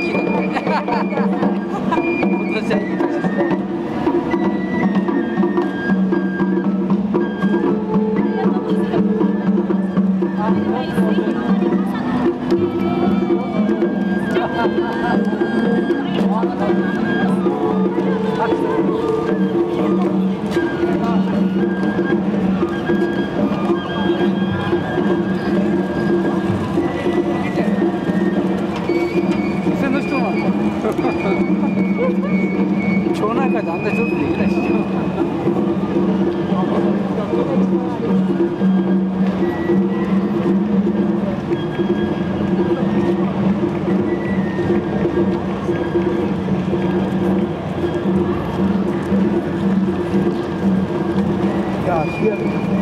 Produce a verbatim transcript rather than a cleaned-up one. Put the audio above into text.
きいのね。今年はいい年ですね。店の人なんだ。町内会であんな上手できないし。いや、